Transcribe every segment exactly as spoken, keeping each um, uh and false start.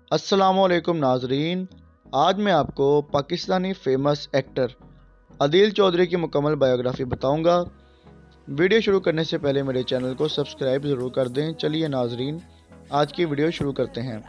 अस्सलामुअलैकुम नाजरीन, आज मैं आपको पाकिस्तानी फेमस एक्टर अदील चौधरी की मुकम्मल बायोग्राफी बताऊंगा। वीडियो शुरू करने से पहले मेरे चैनल को सब्सक्राइब ज़रूर कर दें। चलिए नाजरीन, आज की वीडियो शुरू करते हैं।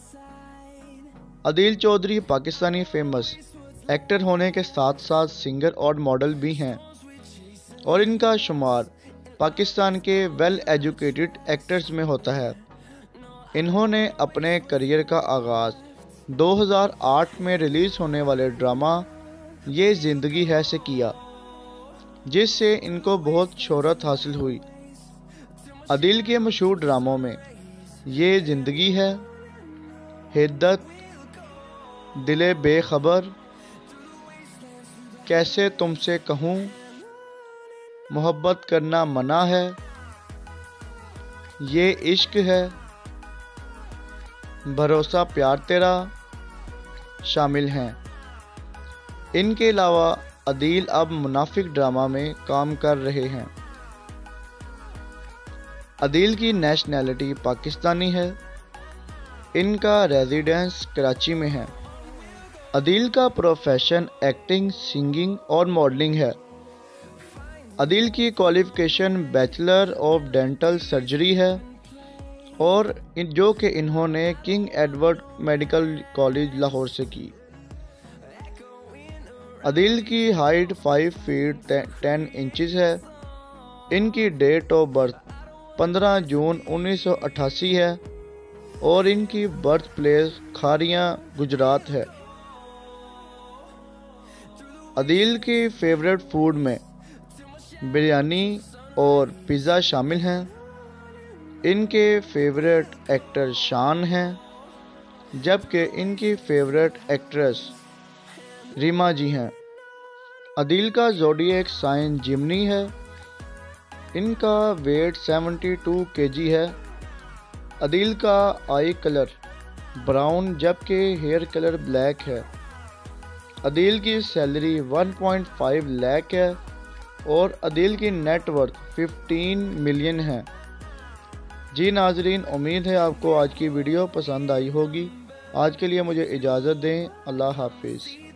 अदील चौधरी पाकिस्तानी फेमस एक्टर होने के साथ साथ सिंगर और मॉडल भी हैं और इनका शुमार पाकिस्तान के वेल एजुकेटेड एक्टर्स में होता है। इन्होंने अपने करियर का आगाज़ दो हज़ार आठ में रिलीज़ होने वाले ड्रामा ये ज़िंदगी है से किया, जिससे इनको बहुत शोहरत हासिल हुई। अदील के मशहूर ड्रामों में ये ज़िंदगी है, हिद्दत, दिले बेखबर, कैसे तुमसे कहूँ, मोहब्बत करना मना है, ये इश्क है, भरोसा प्यार तेरा शामिल हैं। इनके अलावा अदील अब मुनाफिक ड्रामा में काम कर रहे हैं। अदील की नेशनैलिटी पाकिस्तानी है। इनका रेजिडेंस कराची में है। अदील का प्रोफेशन एक्टिंग, सिंगिंग और मॉडलिंग है। अदील की qualification bachelor of dental surgery है और जो कि इन्होंने King Edward medical college Lahore से की। अदील की height five feet ten inches है। इनकी डेट ऑफ बर्थ पंद्रह जून उन्नीस सौ अट्ठासी है और इनकी बर्थ प्लेस खारियां गुजरात है। अदील की फेवरेट फूड में बिरयानी और पिज़्ज़ा शामिल हैं। इनके फेवरेट एक्टर शान हैं, जबकि इनकी फेवरेट एक्ट्रेस रीमा जी हैं। अदील का ज़ोडिएक साइन जिमनी है। इनका वेट बहत्तर केजी है। अदील का आई कलर ब्राउन जबकि हेयर कलर ब्लैक है। अदील की salary one point five lakh है और अदील की नेटवर्थ पंद्रह मिलियन है। जी नाजरीन, उम्मीद है आपको आज की वीडियो पसंद आई होगी। आज के लिए मुझे इजाज़त दें। अल्लाह हाफिज़।